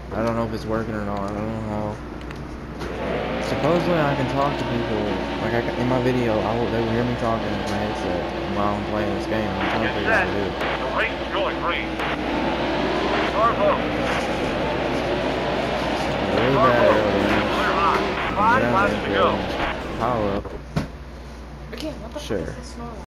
I don't know if it's working or not. I don't know how. Supposedly I can talk to people. Like in my video, they will hear me talking in my headset while I'm playing this game. I'm trying to figure out how to do it. The race is going green. Bravo. Really bad aerodynamics. Clear high. 5 laps to go. Power up. Again, what the Sure. fuck is this small?